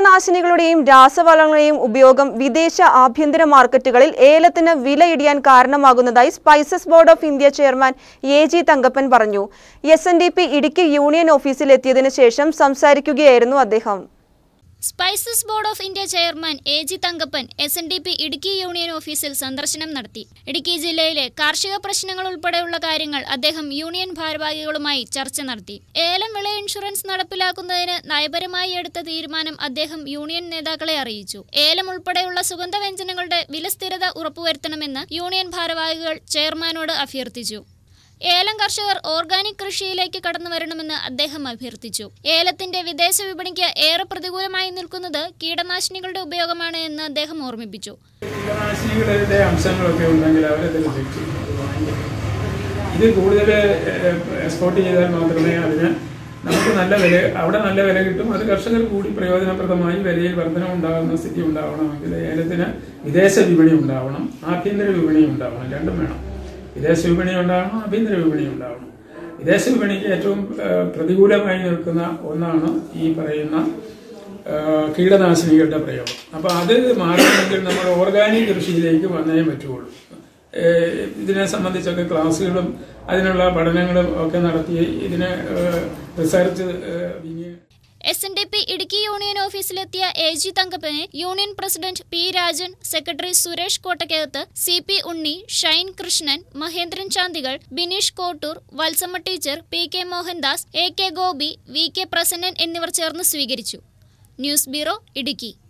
കീടനാശിനികളുടെയും രാസവളങ്ങളുടെയും ഉപയോഗം വിദേശ ആഭ്യന്തര മാർക്കറ്റുകളിൽ ഏലത്തിന് വിലയിടിയാൻ കാരണമാകുന്നതായി spices board of India chairman A G. Thankappan പറഞ്ഞു. SNDP ഇടുക്കി യൂണിയൻ ഓഫീസിൽ എത്തിയതിനു ശേഷം സംസാരിക്കുകയായിരുന്നു അദ്ദേഹം. Spices board of India chairman A G. Thankappan SNDP Idukki union ഓഫീസിൽ സന്ദർശനം നടത്തി. ഇടുക്കി ജില്ലയിലെ കാർഷിക പ്രശ്നങ്ങൾ ഉൾപ്പെടെയുള്ള കാര്യങ്ങൾ അദ്ദേഹം യൂണിയൻ ഭാരവാഹികളുമായി ചർച്ച നടത്തി. ഏലം വിള ഇൻഷുറൻസ് നടപ്പിലാക്കുന്നതിന് നയപരമായി എടുത്ത തീരുമാനം അദ്ദേഹം യൂണിയൻ നേതാക്കളെ അറിയിച്ചു. ഏലം ഉൾപ്പെടെയുള്ള സുഗന്ധവ്യഞ്ജനങ്ങളുടെ വില സ്ഥിരത ഉറപ്പുവരുത്തണമെന്ന് യൂണിയൻ ഭാരവാഹികൾ ചെയർമാനോട് അഭ്യർത്ഥിച്ചു. ഏലം കർഷകർ ഓർഗാനിക് കൃഷിയിലേക്ക് കടന്നു വരണമെന്ന് അദ്ദേഹം അഭ്യർത്ഥിച്ചു. ഏലത്തിന്റെ വിദേശ വിപണിക്ക് ഏറെ പ്രതികൂലമായി നിൽക്കുന്നത് കീടനാശിനികളുടെ ഉപയോഗമാണ് എന്ന് അദ്ദേഹം ഓർമ്മിപ്പിച്ചു. കീടനാശിനികളുടെ അംശങ്ങളൊക്കെ ഉണ്ടെങ്കിൽ ഇത് കൂടുതൽ എക്സ്പോർട്ട് ചെയ്താൽ മാത്രമേ അതിന് നമുക്ക് നല്ല വില കിട്ടും. അത് കർഷകർ കൂടി പ്രയോജനപ്രദമായി വിലയിൽ വർധന ഉണ്ടാകുന്ന സ്ഥിതി ഉണ്ടാവണമെങ്കിൽ ഏലത്തിന് വിദേശ വിപണി ഉണ്ടാവണം, ആഭ്യന്തര വിപണി ഉണ്ടാവണം, രണ്ടും വേണം. വിദേശ വിപണി ഉണ്ടാവണം, ആഭ്യന്തര വിപണി ഉണ്ടാവണം. വിദേശ വിപണിക്ക് ഏറ്റവും പ്രതികൂലമായി നിൽക്കുന്ന ഒന്നാണ് ഈ പറയുന്ന കീടനാശിനികളുടെ പ്രയോഗം. അപ്പോൾ അത് മാറണമെങ്കിൽ നമ്മൾ ഓർഗാനിക് കൃഷിയിലേക്ക് വന്നേ പറ്റുള്ളൂ. ഇതിനെ സംബന്ധിച്ചൊക്കെ ക്ലാസ്സുകളും അതിനുള്ള പഠനങ്ങളും ഒക്കെ നടത്തി ഇതിനെ റിസർച്ച് SNDP ഇടുക്കി യൂണിയൻ ഓഫീസിലെത്തിയ എ.ജി. തങ്കപ്പനെ union president P. Rajan, secretary Suresh Kottakkakath, CP Unni, Shine Krishnan, Mahendran Chanthikal, Bineesh Kottoor, Valsamma teacher, PK Mohandas, AK Gopi, VK Prasannan എന്നിവർ ചേർന്ന് സ്വീകരിച്ചു. News bureau, Idukki.